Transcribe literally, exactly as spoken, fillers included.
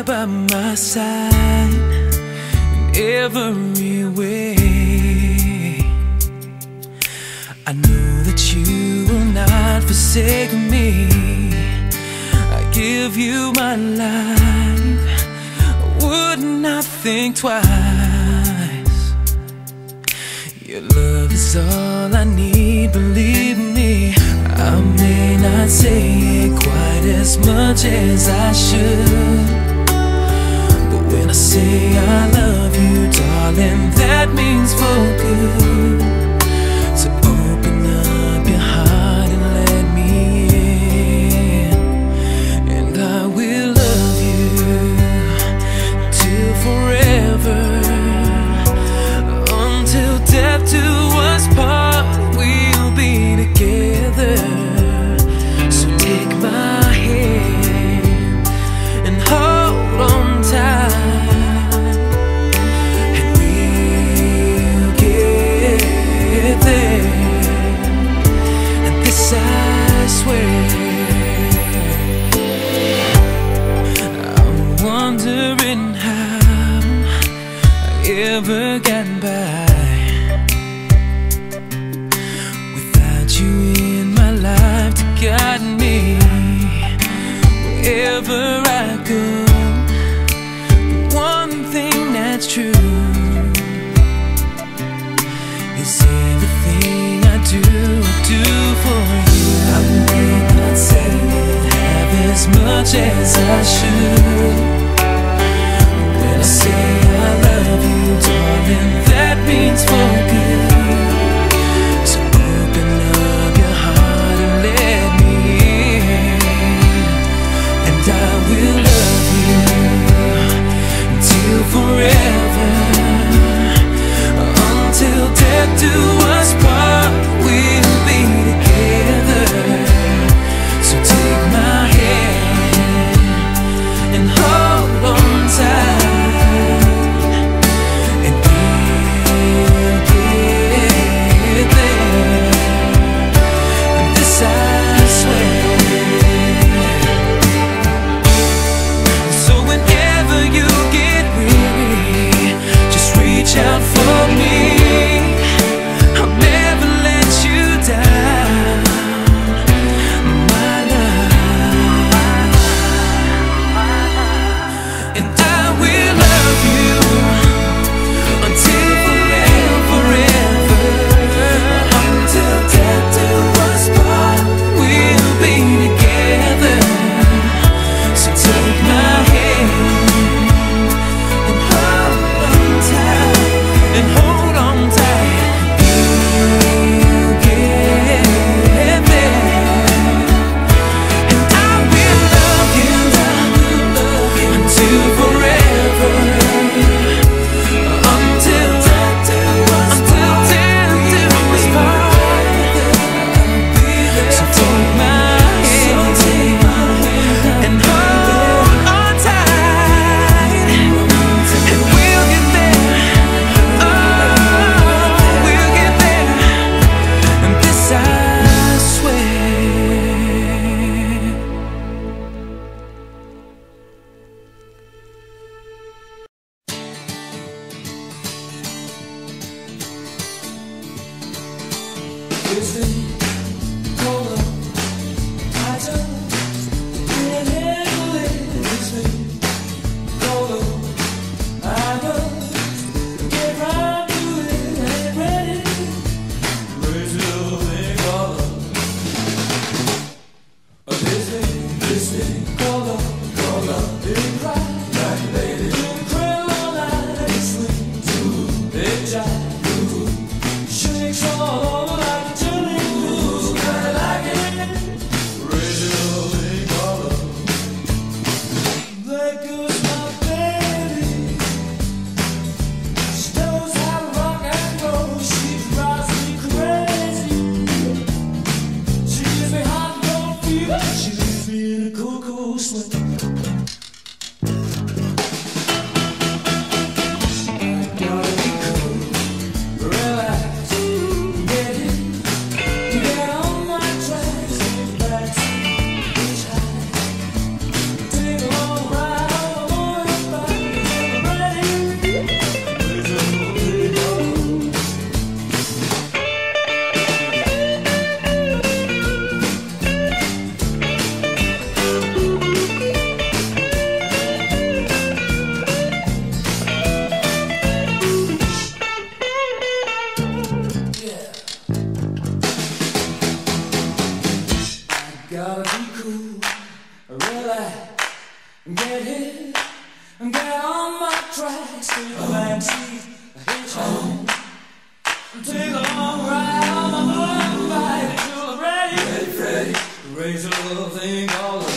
there by my side in every way. I know that you will not forsake me. I give you my life, I would not think twice. Your love is all I need, believe me. I may not say it quite as much as I should, but when I say I love you, darling, that means for good. So open up your heart and let me in, and I will love you till forever, until death do us part. We'll be together. So take my hand and hold on tight, and we'll get there. And this I swear. I'm wondering how I ever got by without you in my life to guide me wherever I go. The one thing that's true is everything I do, I do for you. I may not say it half as much as I should, but when I say I love you, darling, that means for good. So open up your heart and let me in, and I will love you till forever, until death do us part. We'll be together. So take my hand and hold on tight, and we'll get there. And this I swear. So whenever you get weary, just reach out for me. I'll never let you down, my love. And I will love you until forever, forever, until death do us part. We'll be together. So take my hand and hold on tight, and hold on tight. You'll get there, and I will love you, I will love you until forever, until death do us part. So take my hand and hold on tight, and we'll get there. Oh, we'll get there. And this I swear. Listen, hold up, I just can't handle it. Listen, hold up, I just get right to it. Ain't ready, crazy little thing called love. Listen, listen, hold up, hold up, big right, right lady, doing cradle all night, swing to big jive, shakes all over like a jelly. Get on my tracks, take the backseat, hitch home. Take a long ride on my motorbike until I'm ready. Ready, ready. Raise a little thing called